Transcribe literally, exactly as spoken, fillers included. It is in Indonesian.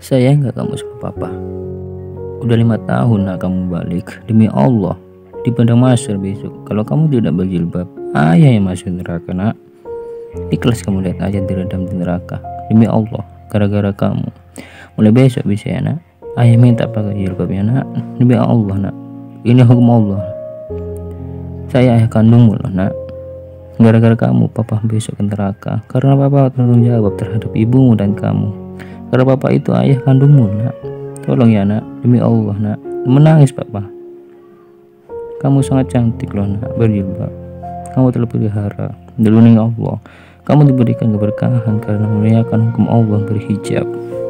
Sayang nggak kamu sama papa? Udah lima tahun nak kamu balik. Demi Allah, di padang mahsyar besok, kalau kamu tidak berjilbab, ayah yang masuk neraka nak. Ikhlas kamu lihat aja direndam di neraka. Demi Allah, gara-gara kamu. Mulai besok bisa ya nak. Ayah minta pakai jilbab ya nak. Demi Allah nak. Ini hukum Allah. Saya ayah kandungmu loh nak. Gara-gara kamu papa besok ke neraka. Karena papa tanggung jawab terhadap ibumu dan kamu. Karena papa itu ayah kandungmu nak. Tolong ya nak, demi Allah nak. Menangis papa. Kamu sangat cantik loh nak, berjilbab. Kamu telah pelihara dari Allah. Kamu diberikan keberkahan karena memuliakan hukum Allah berhijab.